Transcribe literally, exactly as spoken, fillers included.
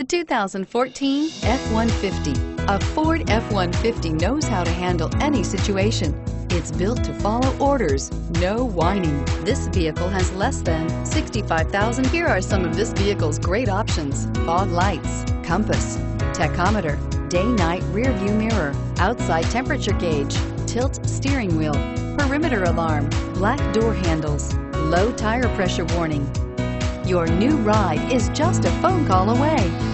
The two thousand fourteen F one fifty. A Ford F one fifty knows how to handle any situation. It's built to follow orders, no whining. This vehicle has less than sixty-five thousand. Here are some of this vehicle's great options: fog lights, compass, tachometer, day-night rear view mirror, outside temperature gauge, tilt steering wheel, perimeter alarm, black door handles, low tire pressure warning. Your new ride is just a phone call away.